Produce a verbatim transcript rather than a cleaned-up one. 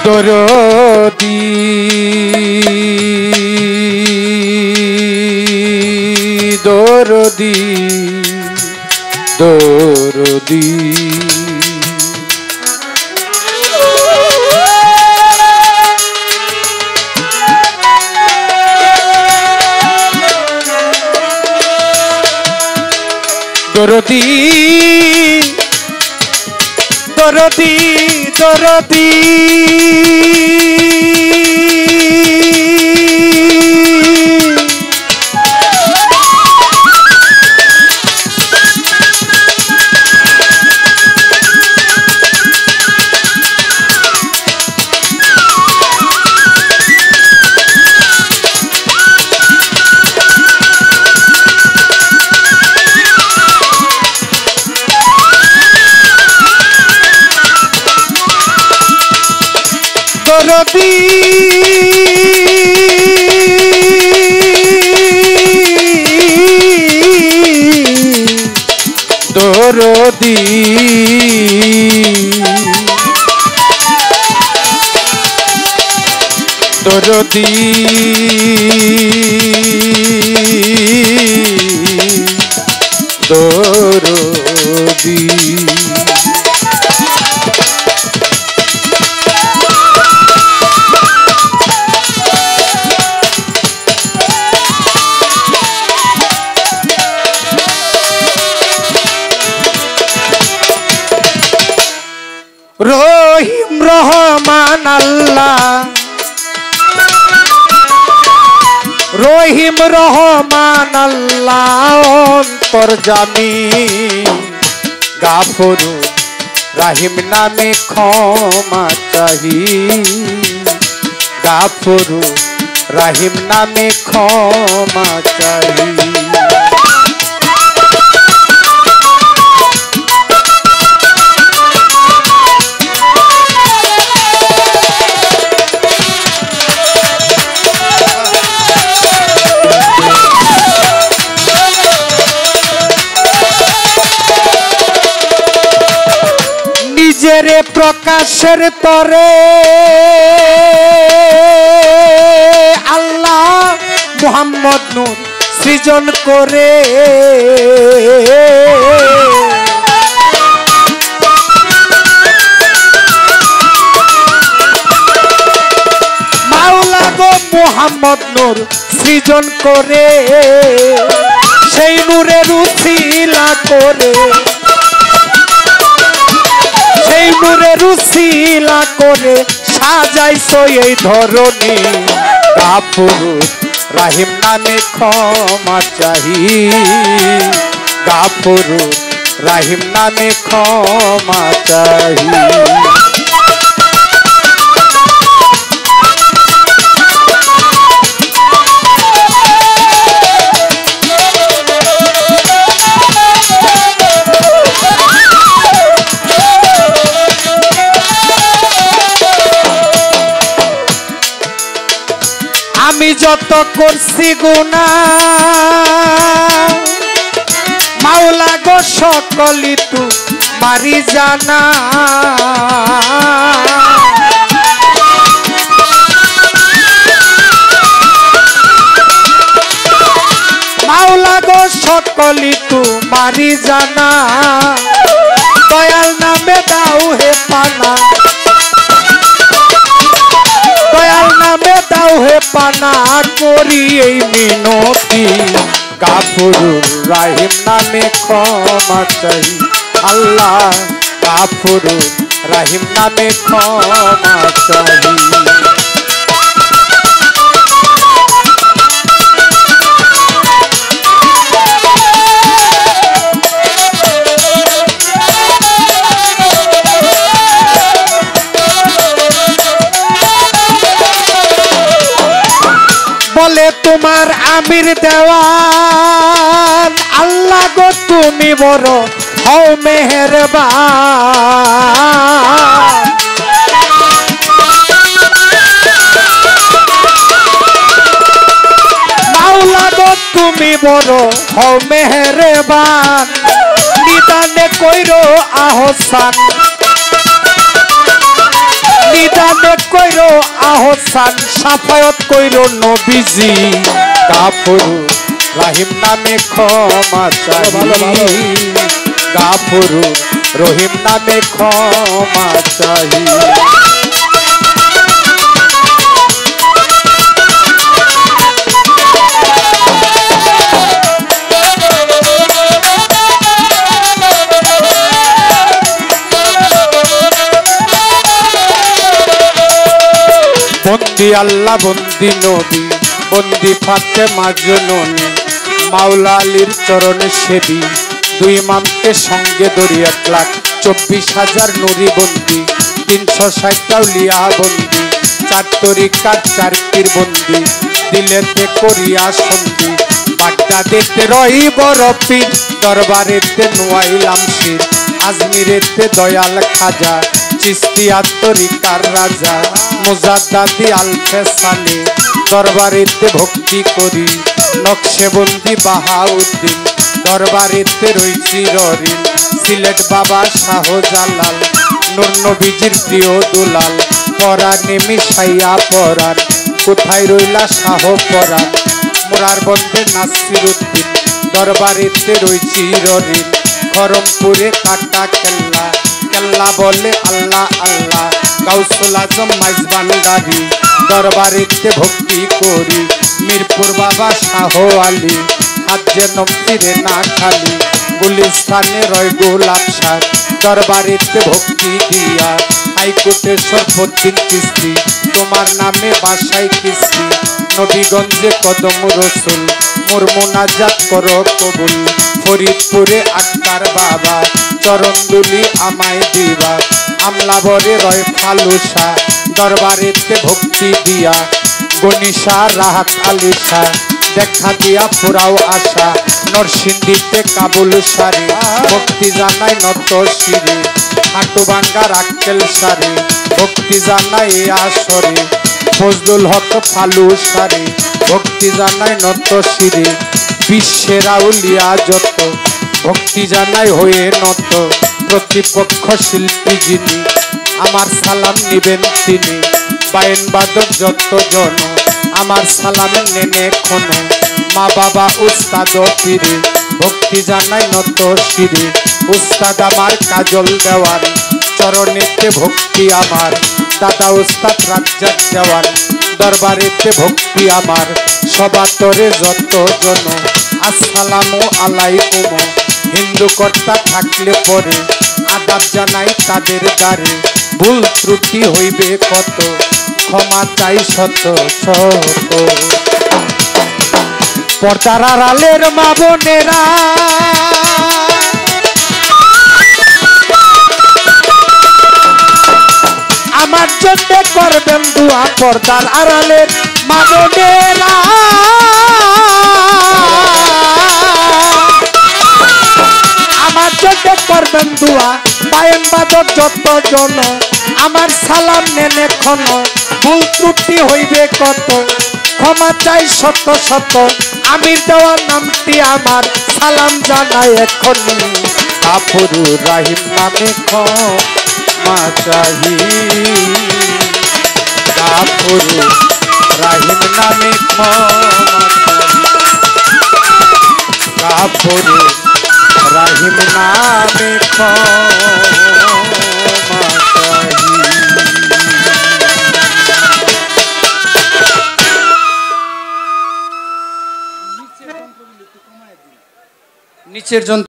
দরদি দরদি দরদি দরদি দরদি দরদি দরদি দরদি দরদি দরদি রহিম রহমান আল্লাহ রহিম রহমান আল্লাহ অন্তর্যামী গাফুরু রাহিম নামে ক্ষমা চাহি গাফুরু রাহিম নামে ক্ষমা চাহি নিজেরে প্রকাশের তরে আল্লাহ মুহাম্মদ নূর সৃজন করে মাওলা গো মুহাম্মদ নূর সৃজন করে সেই নূরের উছিলা করে সেই নূরের উছিলা করে সাজাইছো এই ধরনী গাফুরু রাহিম নামে ক্ষমা চাহি গাফুরু রাহিম নামে ক্ষমা চাহি আমি যত করছি গুনাহ মাওলা গো সকলি তু মারি জানা মাওলা গো সকলি তু মারি জানা দয়াল নামে দাও হে পানা দয়াল নামে দাও হে পানা করি এই মিনতি গাফুরু রাহিম নামে ক্ষমা চাই আল্লাহ গাফুরু রাহিম নামে ক্ষমা চাই বলে তোমার আমির দেওয়ান আল্লাহ গো তুমি বড় হও মেহেরবান মাওলা গো তুমি বড় হও মেহেরবান নিদানে কইরো আহসান নিদানে কইরো আহসান সাফায়াত কইরো নবীজি গাফুরু রহিম নামে ক্ষমা চাই ভালো ভালো গাফুরু রহিম নামে ক্ষমা চাই বন্দি আল্লাহ বন্দি নবী বন্দি ফাতেমা জননী মাওলা আলীর চরণে সেবী দুই ইমামকে সঙ্গে ধরি এক লাখ চব্বিশ হাজার নুরি বন্দি তিনশো ষাটটা উলিয়া বন্দি চার তরিকার চার পীর বন্দি দিলেতে করিয়া সন্ধি বাগদাদেতে রই বড় পীর দরবারেতে নোয়াইলাম শির আজমিরেতে দয়াল খাজা চিস্তিয়া তরিকার রাজা মুজাদ্দাদি আল ফেসানি দরবারেতে ভক্তি করি নকশেবন্দি বাহাউদ্দিন দরবারেতে রইছি ররিন সিলেট বাবা শাহজালাল নূর নবীজির প্রিয় দুলাল পরাণে মিশাইয়া পরাণ কোথায় রইলা শাহ পরাণ মোরার বন্ধে নাসির উদ্দিন দরবারেতে রইছি ররিন খরমপুরে কাটা কেল্লা কেল্লা বলে আল্লাহ আল্লাহ গাউসুল আজম মাইজবান্ডারি দরবারেতে ভক্তি করি মিরপুর বাবা শাহ আলী হাত যেন ফিরে না খালি গুলিস্তানে রয় গোলাপ শাহ দরবারেতে ভক্তি দিয়া হাইকোর্টে সরফুদ্দিন কিস্তি তোমার নামে বাসাই কিস্তি নবীগঞ্জে কদম রসুল মোর মোনাজাত করো কবুল ফরিদপুরে আক্তার বাবা চরণদুলি আমায় দিবা আমলাবরে রয় ফালুসা দরবারেতে ভক্তি দিয়া গনিশা রাহাত আলিশা দেখা দিয়া পুরাও আশা নরসিংদীতে কাবুল সারি ভক্তি জানাই নত শিরে হাটুবাঙ্গা রাক্কেল সারি ভক্তি জানাই আসরে ফজলুল হক ফালু সারি ভক্তি জানাই নত শিরে বিশ্বের আউলিয়া যত ভক্তি জানাই হয়ে নত প্রতিপক্ষ শিল্পী যিনি আমার সালাম নিবেন তিনি বায়েন বাদক যত জন আমার সালাম নেনে খন মা বাবা উস্তাদ পীরে ভক্তি জানাই নত শিরে উস্তাদ আমার কাজল দেওয়ান চরণেতে ভক্তি আমার দাদা উস্তাদ রাজ্জাক দেওয়ান দরবারেতে ভক্তি আমার সবাতরে যত জন আসসালামু আলাইকুম হিন্দু কর্তা থাকলে পরে আদাব জানাই তাদের দ্বারে ভুল ত্রুটি হইবে কত ক্ষমা চাই শত শত পর্দার আড়ালের মা বোনেরা আমার জন্য করবেন দুয়া পর্দার আড়ালের মা বোনেরা আমার জন্য করবেন দুয়া বায়েন বাদক যত জন আমার সালাম নেনে খন ভুল ত্রুটি হইবে কত ক্ষমা চাই শত শত আমির দেওয়া নামটি আমার সালাম জানাই এখনই গাফুরু রহিম নামে ক্ষমা চাহি গাফুরু রহিম নামে ক্ষমা গাফুরু রহিম নামে ক্ষমা চাহি নিচের যন্ত্র